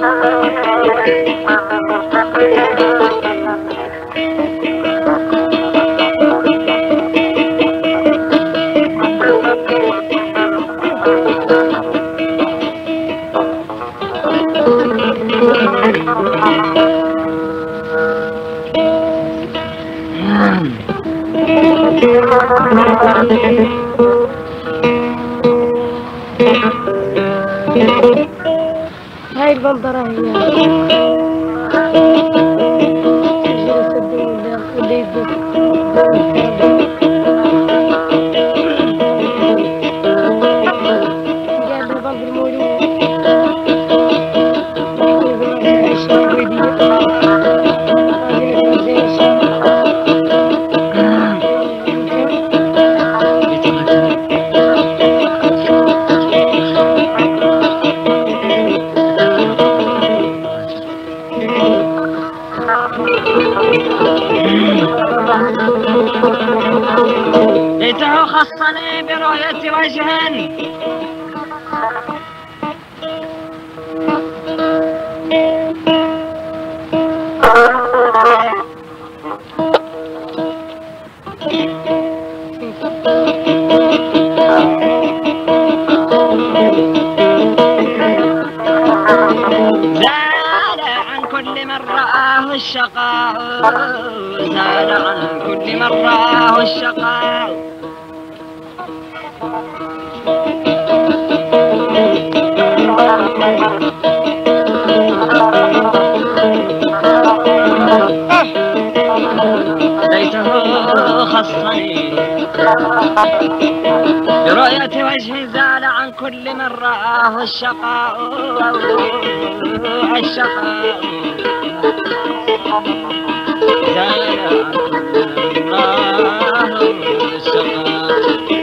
هاي البندرة ليته خصني برؤية وجه زال عن كل من رآه الشقاء، زال عن كل من رآه الشقاء. ليته خصني برؤية وجه، زال عن كل من رآه الشقاء، الشقاء. زال عن كل من رآه الشقاء.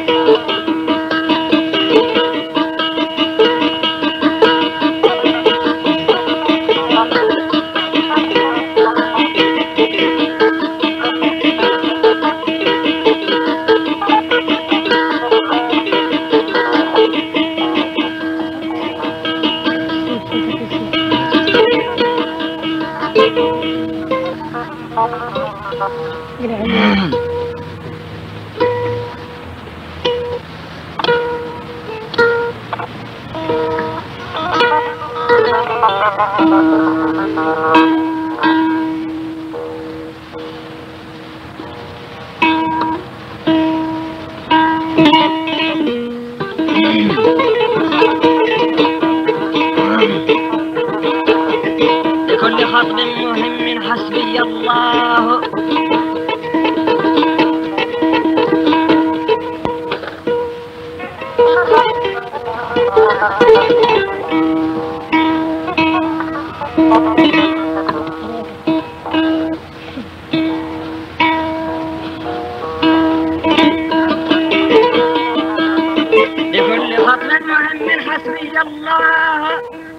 لكل خطب مهم حسبي الله، لكل خطب مهم حسبي الله.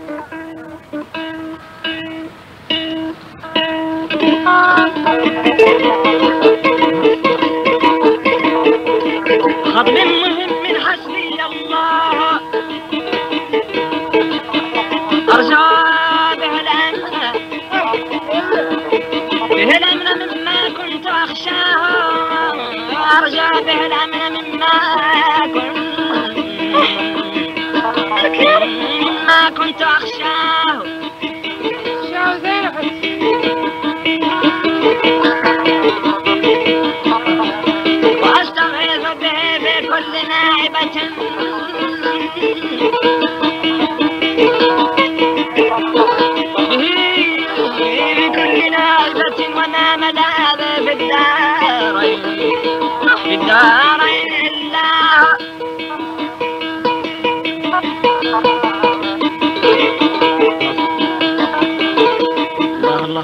خطب مهم من حسبي الله، أرجى به الأمن، به الأمن مما كنت أخشاه، أرجى به الأمن مما كنت أخشاه. وأستغيث به بكل نائبة، بكل نائبة وما ملاذ في الدارين، في الدارين الله. الله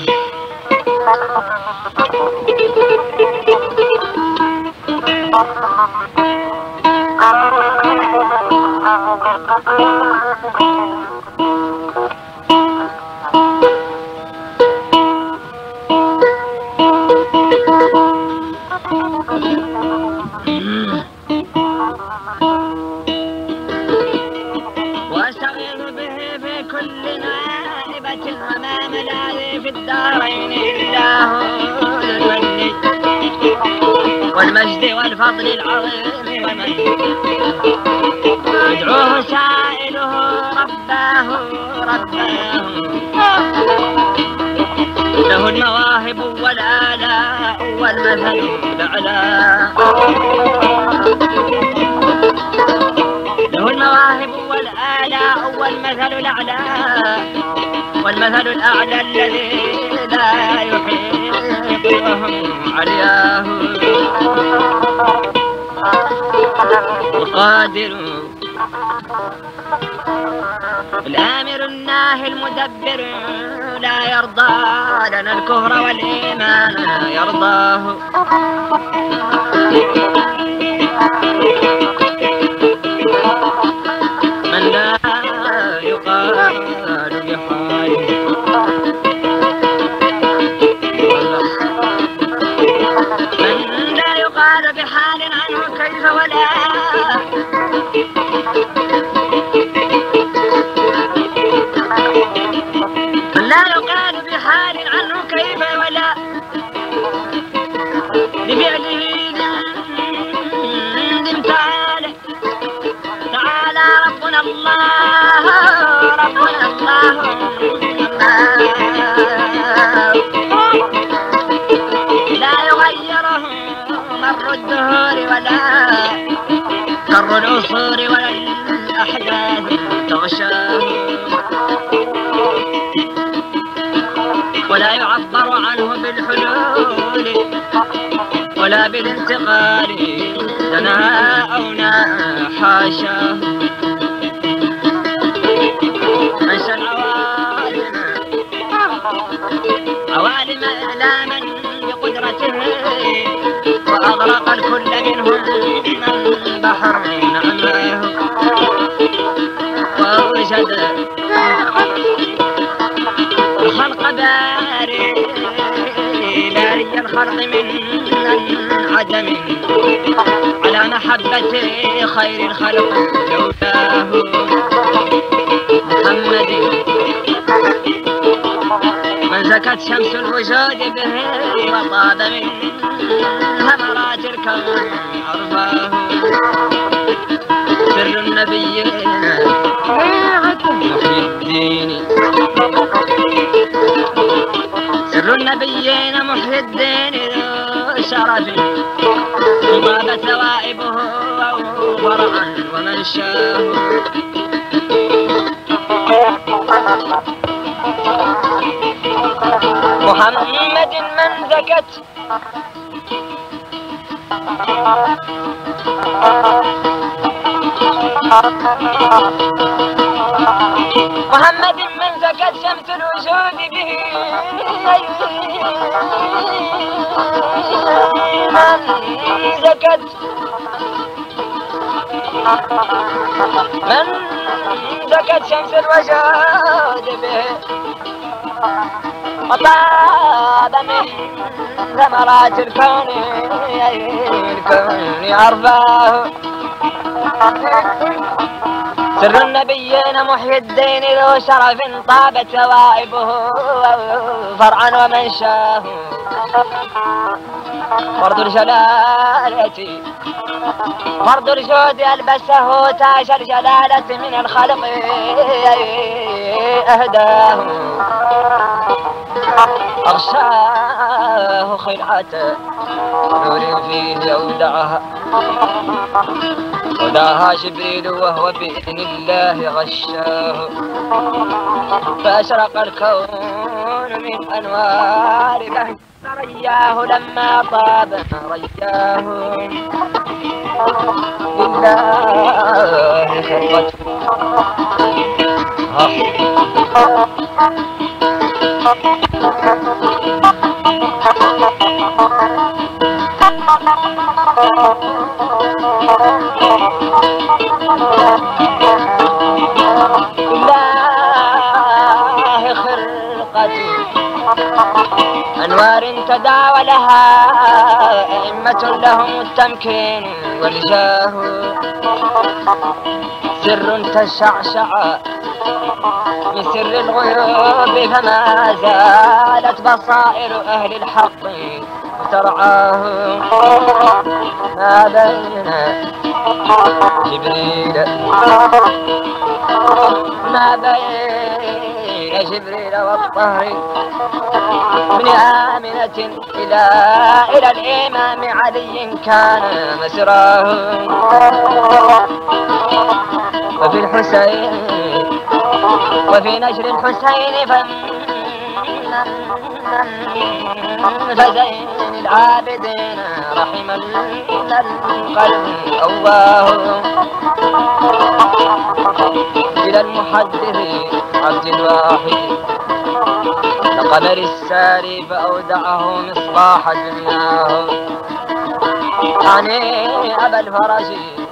واستغيث به في كل نائبة، سعادة وما ملاذ في الدارين إلا هو ذو المن والمجد والفضل العظيم ومن يدعوه سائله رباه رباه له المواهب والآلاء والمثل الأعلى له المواهب والآلاء والمثل الأعلى والمثل الأعلى الذي لا يحيط وهم علياه القادر الآمر الناهي المدبر لا يرضى لنا الكفر والإيمان يرضاه من لا يقال بحاله من لا يقال بحال عنه كيف ولا لا يقال بحال عنه كيف ولا بفعله ذم تعالى تعالى ربنا الله ربنا الله لا يغيره مر الدهور ولا كر العصور ولا الأحداث تغشاه ولا يعبر عنه بالحلول ولا بالانتقال دنا أو حاشاه أنشأ العوالم عوالم إعلاما بقدرته وأغرق الكل منهم من بحر نعماه وأوجد الخلق باري الخلق من عدم على محبة خير الخلق لولاه محمد من زكت شمس الوجود به وطاب من ثمرات الكون عرفاه سر النبيين محي الدين سر النبيين محي الدين ذو شرف طاب ثوائبه ورعا ومنشاه محمد من زكت محمد من زكت شمس الوجود به من زكت شمس الوجود به وطاب من ثمرات الكون عرفاه سر النبيين محي الدين ذو شرف طابت ثوائبه فرعا ومنشاه فرد الجلالة فرد الجود ألبسه تاج الجلالة من الخلق أهداه أغشاه خلعة نور فيه أودعها وداها جبريل وهو بإذن الله غشاه فأشرق الكون من أنوار بهجة رياه لما طاب رياه لله خرقتي أنوار تداولها أئمة لهم التمكين والجاه سر تشعشع من سر الغيوب فما زالت بصائر أهل الحق ترعاه. ما بين جبريل ما بين جبريل والطهر من آمنة إلى الإمام علي كان مسراه. وفي الحسين وفي نشر الحسين فزين العابدين رحم القلب أواه. إلى المحدث عبد الواحد كقمر الساري فأودعه مصباح دنياه. عني أبا الفرج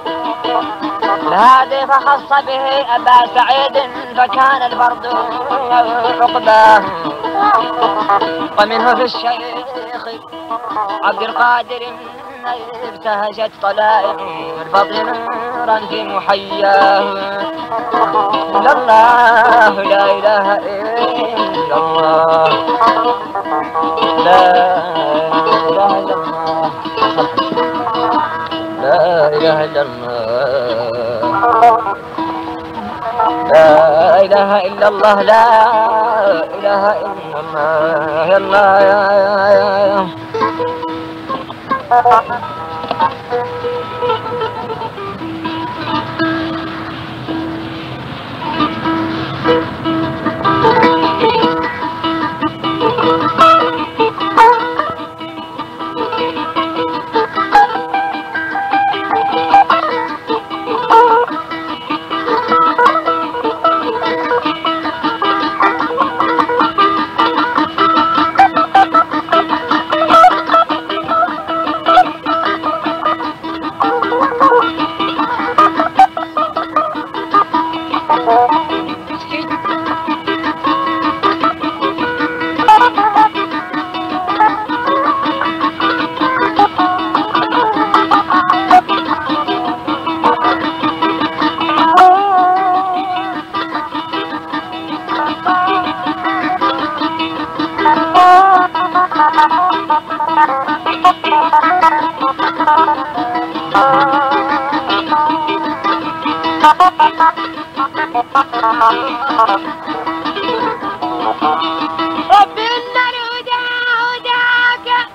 الهادي فخص به أبا سعيد فكان الفرد عقباه. ومنه في الشيخ عبد القادر ابتهجت طلائع الفضل نورا في محياه. إلا الله لا إله إلا الله لا إله إلا الله لا إله إلا الله لا إله إلا الله لا إله إلا الله يا الله يا رب إن الهدى هداك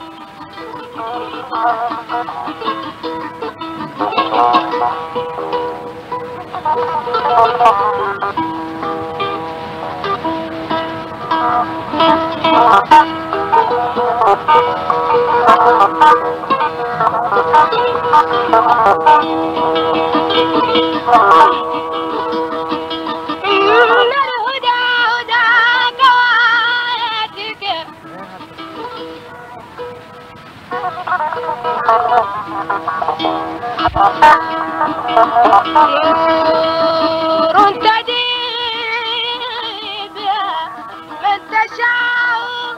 نور تجيب من تشاء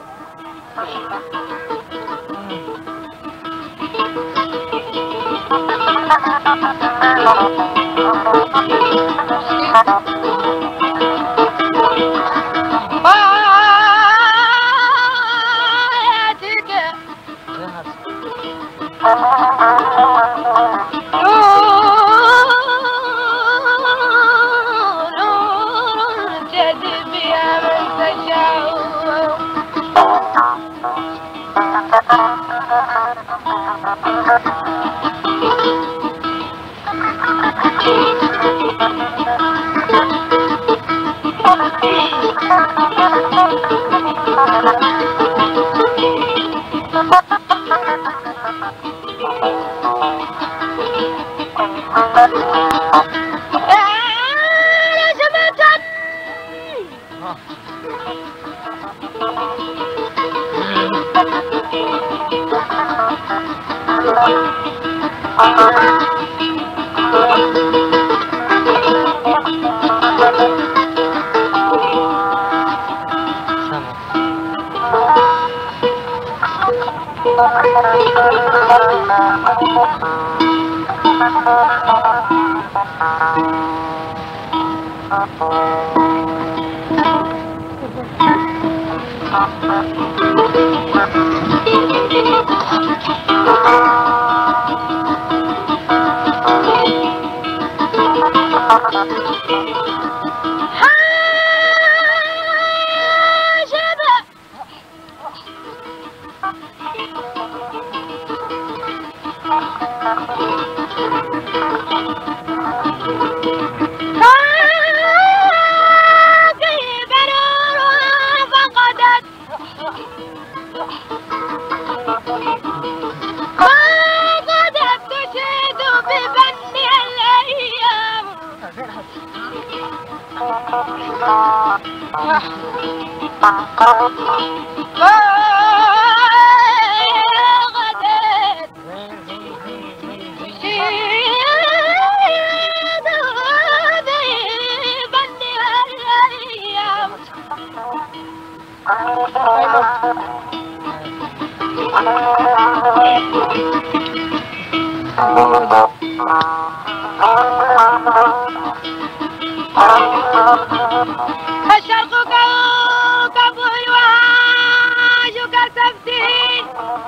الشرق كوكب الوهاج كالتفتيت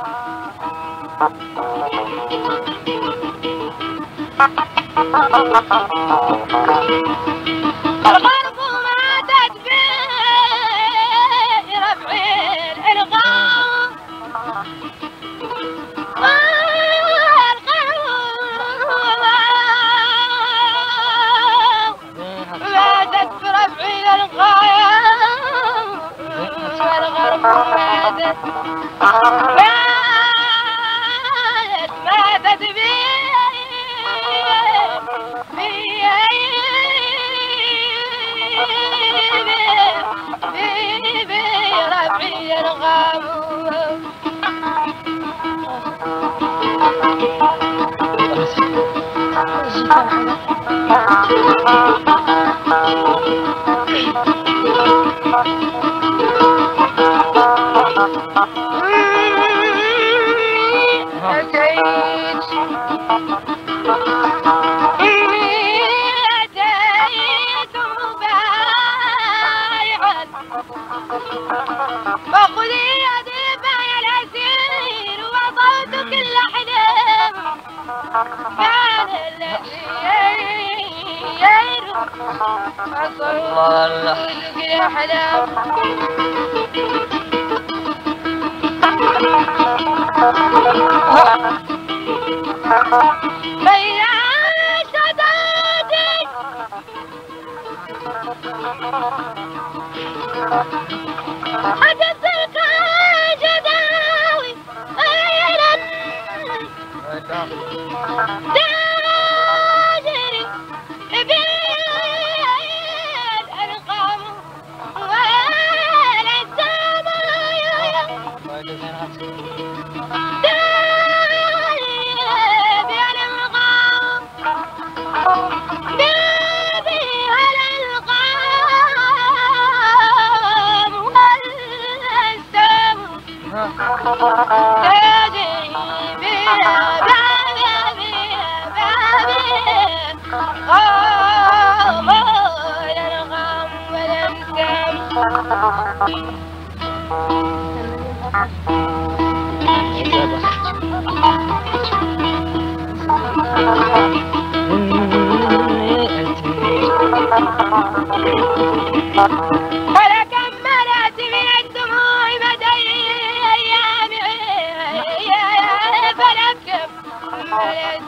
الغرب ماتت برفع الإلغام ماتت برفع الإلغام والغرب ماتت فخذي يدي يا الأسير وضعت كل حلم كان الذي أصول كل حلم بين شدادك أجزلك جداوي غيرا تاجري بيد القوم والأجسام ولكم ملأت من الدموع مدى أيام فلكم ملأت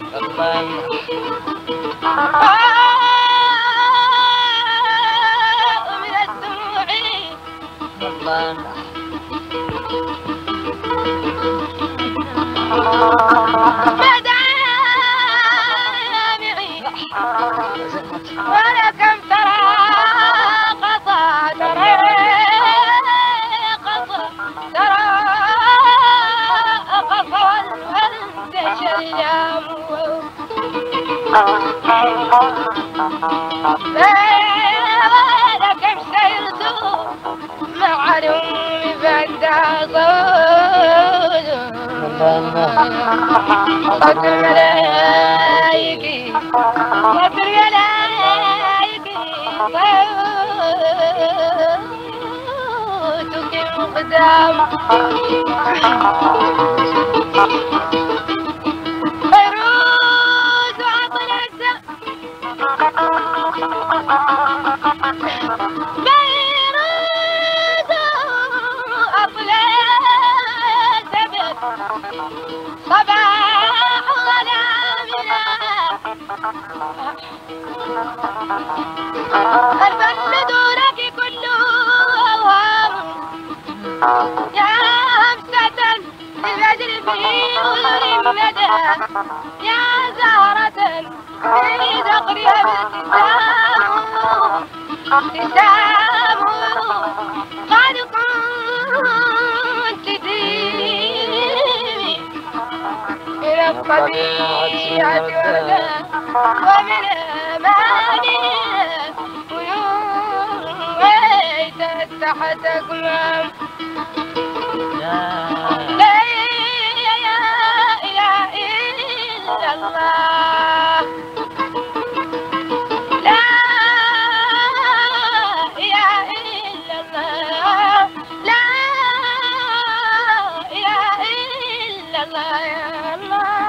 من الدموع مدى ولكم ترى قطع ترى قطع والورد شيام ولكم سيرت مع علوم فدى صوت الملايكي صوت الملايكي صوتك المقدام فيروز وعطلت صباح ظلامنا الفن دونك كله أوهام يا همسة للفجر في غير الندى يا زهرة في ذقرها ابتسام قد كنت تديني إلى الطبيعة ومن أماني ويوميت تحت أكمام لا إله إلا الله لا إله إلا الله لا إله إلا الله يا الله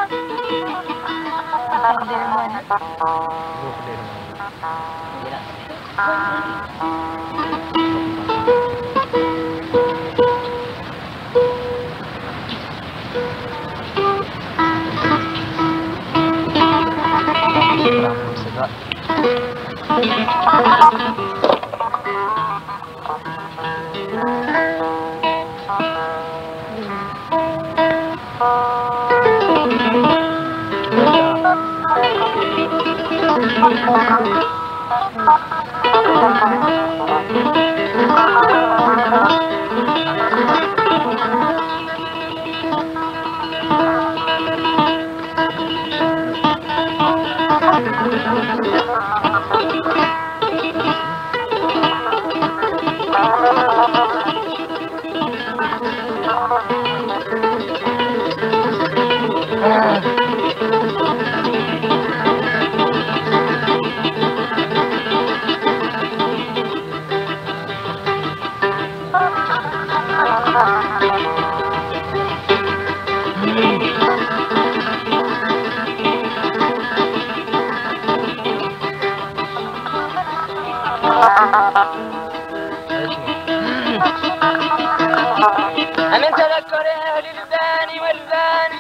من تذكر أهل الباني والباني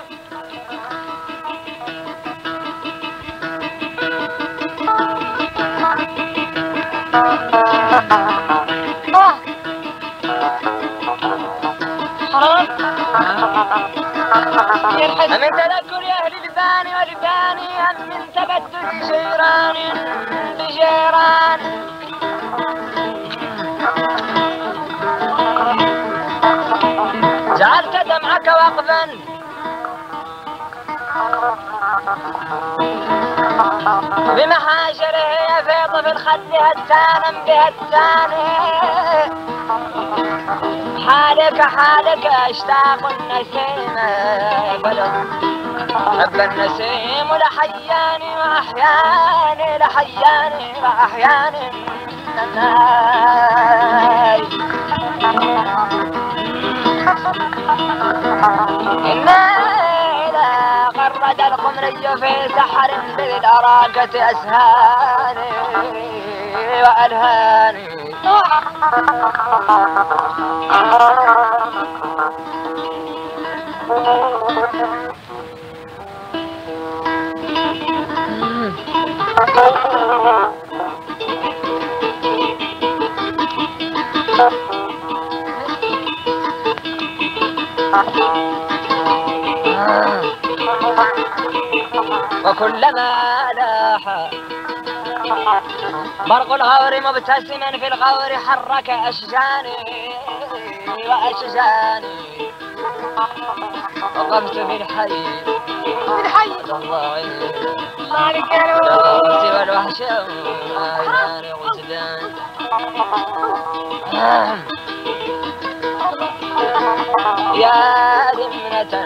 من تذكر أهل الباني والباني أم من تبدل جيران بجيران جعلت دمعك وقفا بمحاجره يفيض في الخد هتانا بهتاني حالك اشتاق النسيم بلغ حب النسيم لحياني وأحياني إلا غرد القمري في سحر بالأراكة أسهاني وألهاني وكلما لاح برق الغور مبتسما في الغور حرك أشجاني وأشجاني وقفت في الحي الله والوحش وعيناني غسلان يا ذمنة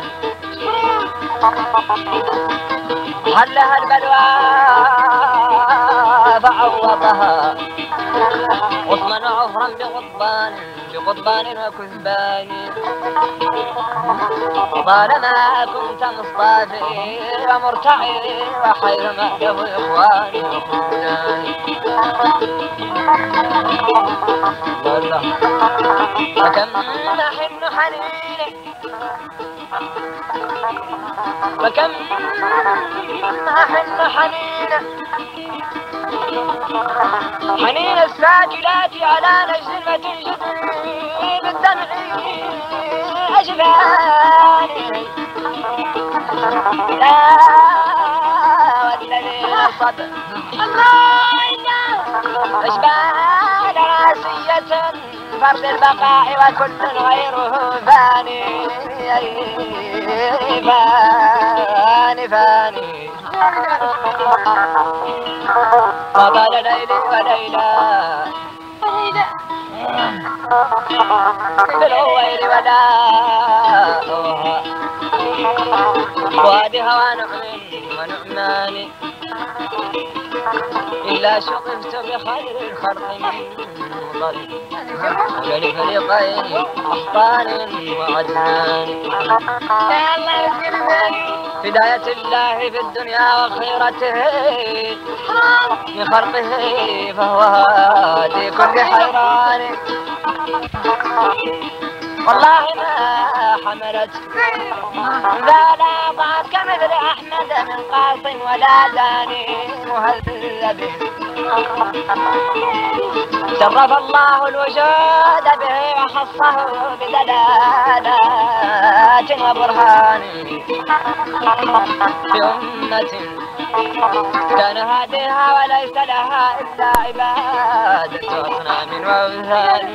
حلها البلوى فعوضها عثمان عفرا بقضبان وكثبان. طالما كنت مصطفي ومرتعي وحيثما له إخواني وخلاني. وكم نحن حنين وكم نحن حنين الساكلات على نجد وتنجدني بالدمع أجفاني. لا والذي صد أجبال راسية فرد البقاء وكل غيره فاني فاني. فضل ليلي وليلى بالغوير ولا وادي هوى نعم ونعمان. إلا شغفت بخير الخلق من ضرب لفريقين أحطان وعدنان. هداية الله في الدنيا وخيرته من خلقه فهو هادي كل حيران. والله ما حملت لا ضاعت كمثل أحمد من قاص ولا داني مهذب. شرف الله الوجود به وخصه بدلالات وبرهان في أمة كان هاديها وليس لها إلا عبادة أصنام وأوثان.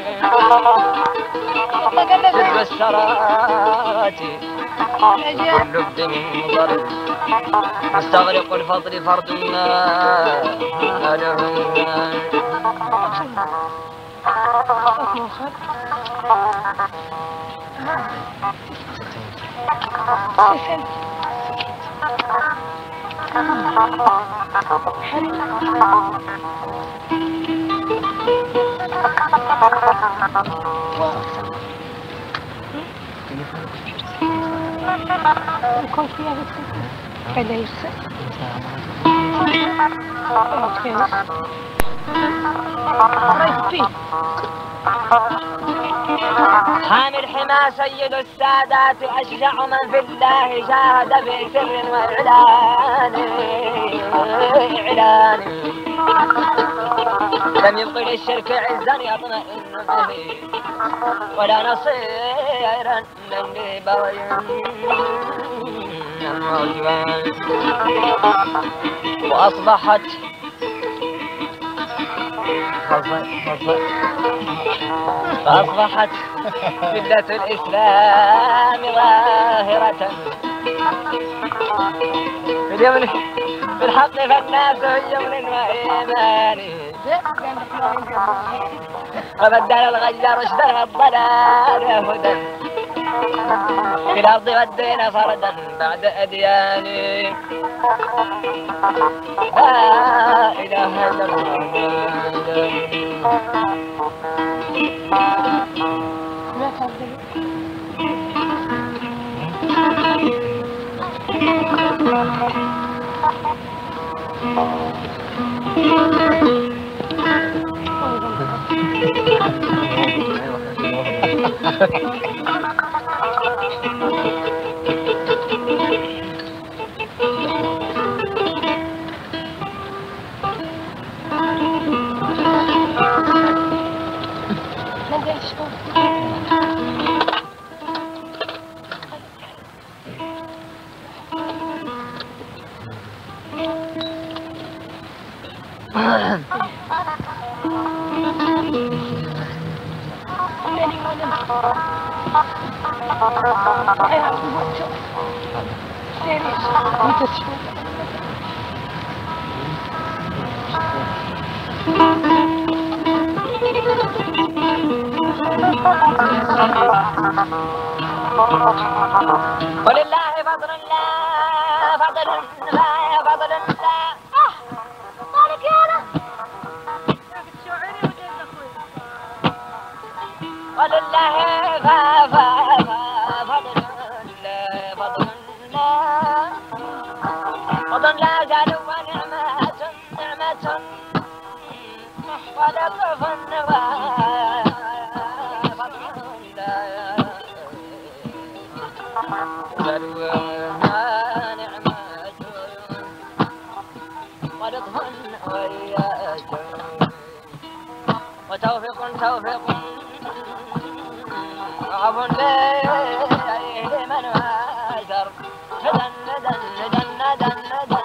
سر السرات كل بدم ضرب مستغرق الفضل فرد ما له. حامل حما سيد السادات أشجع من في الله جاهد بسر وإعلان. لم يبق للشرك عزا يطمئن به ولا نصيرا للي بغي وأصبحت فأصبحت ملة الإسلام ظاهرة في الحق فالناس يمن وإيمان. وبدل الغي رشدها الضلال هدى في الأرض والدين فردا بعد أديان. لا إله إلا ولله فضل الله فضل الله فضل الله. مالك يا انا ولله فضل لا زال ونعمة نعمة ولطف وتوفيق توفيق عفو لمن هاجر ندن ندن ندن ندن ندن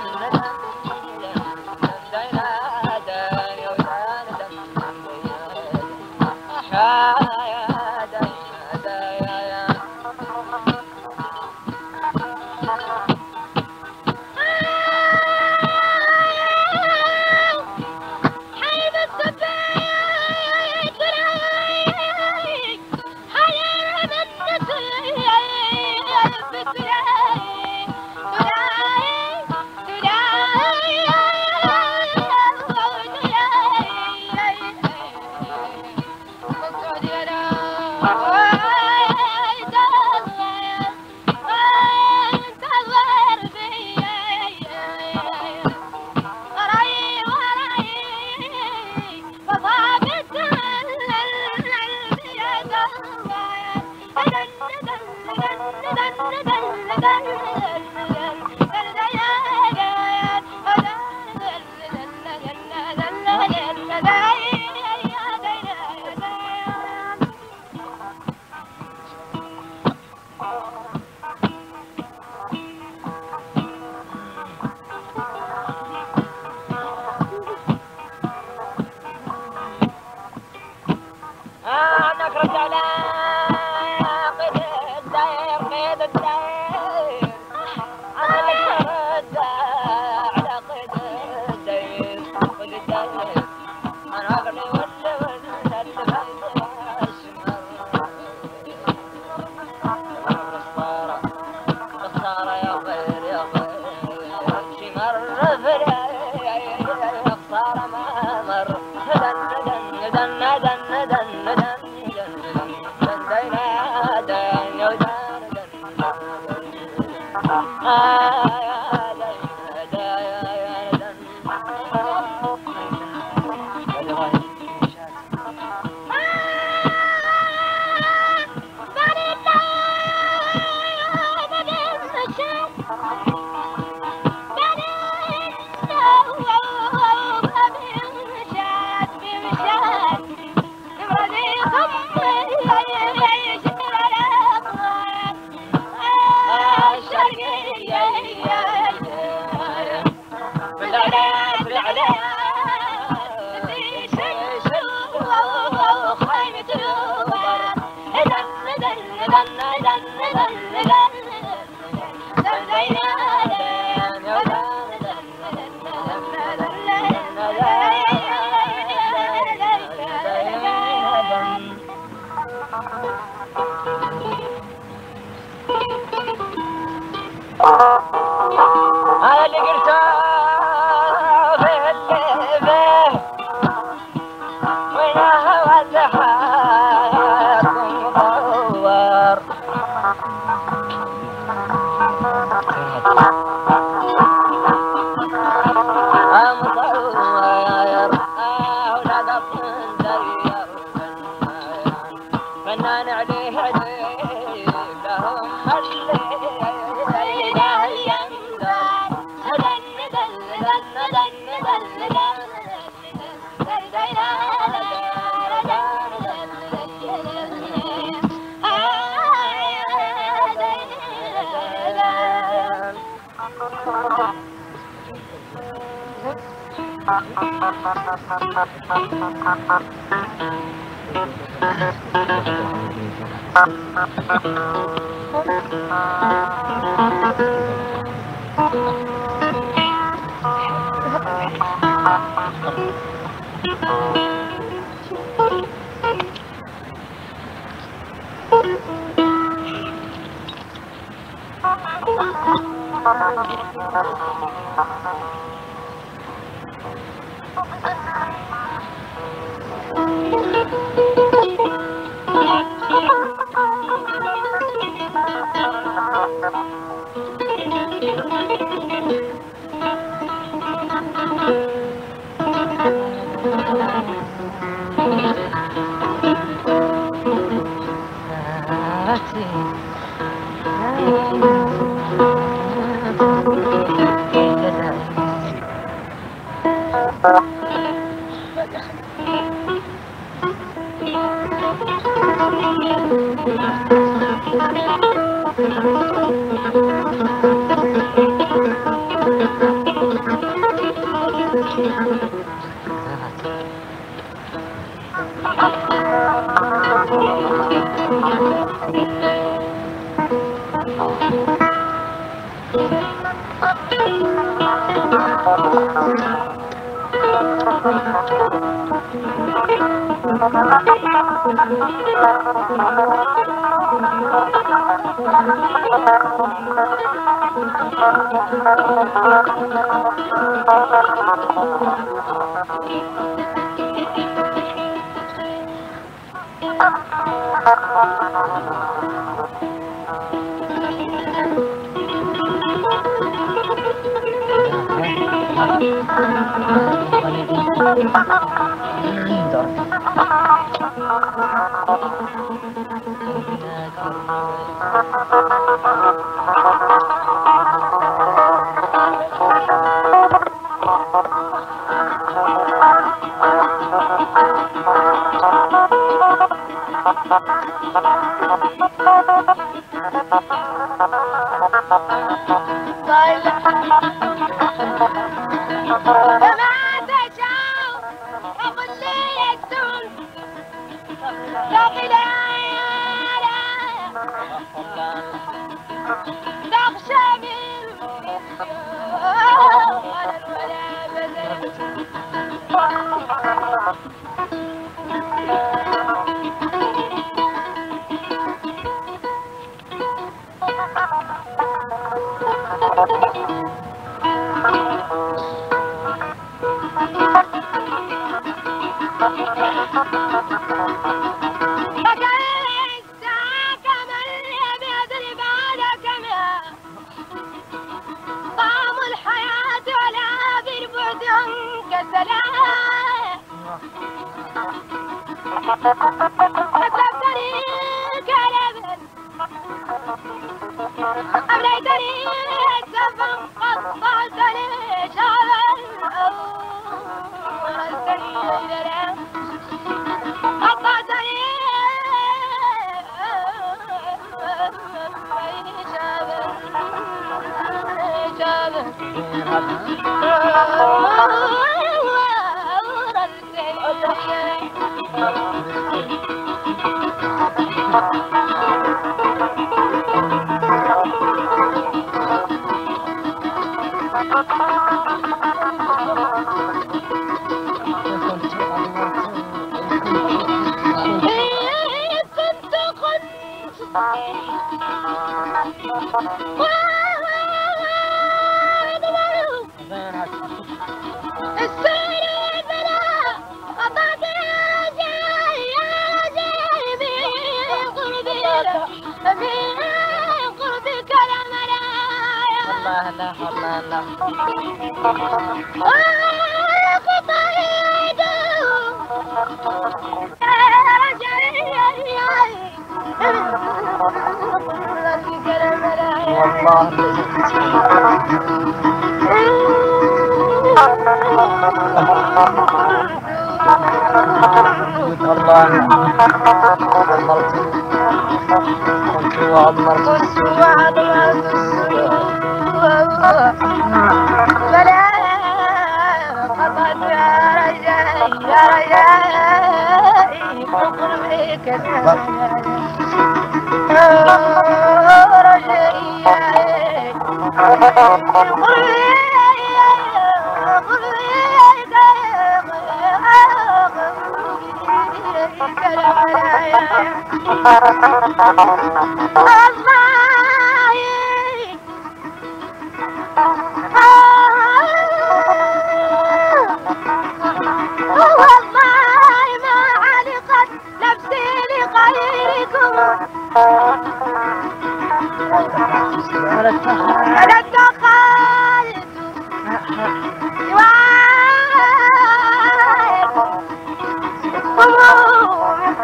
نكرت على قيد الداير قيد الداير على قيد الداير قيد الداير أنا أغني ولا الخسارة يا خير يا خير شمر فلا خسارة ما مر ندن ندن ندن ندن ندن هذا اللي قلته في الليبة وين هو الزحات مطور أولاد الطنزير فنان عليه عجيب لهم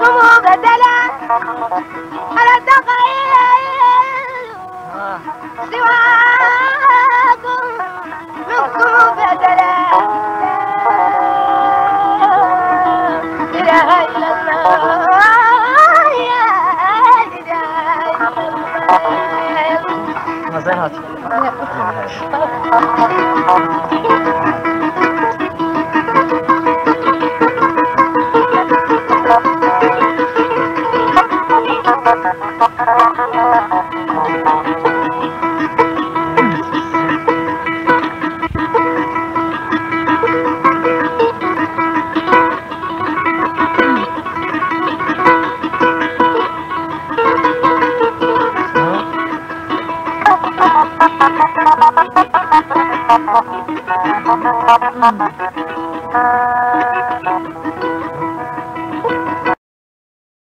منكم بدلا على التقيل سواكم منكم بدلا لا إله إلا الله يا إله إلا الله